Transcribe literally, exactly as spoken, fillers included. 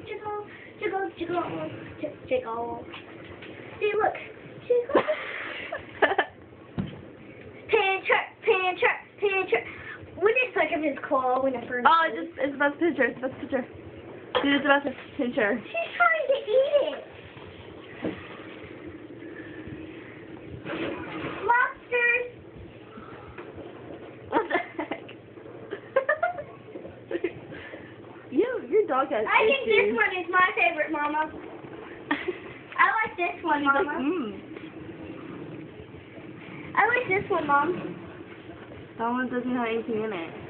jiggle, jiggle, jiggle, j- jiggle. See, look, jiggle. Pincher, pincher, pincher. When it's like of his claw when it first. Oh, it's just, it's the best picture. It's the best picture. Dude, it's the best picture. She's trying to eat it. Lobsters. What the heck? you, your dog has I think issues. this one is my favorite, Mama. I like this one, She's like, Mama. mmm. I like this one, Mom. That one doesn't have anything in it.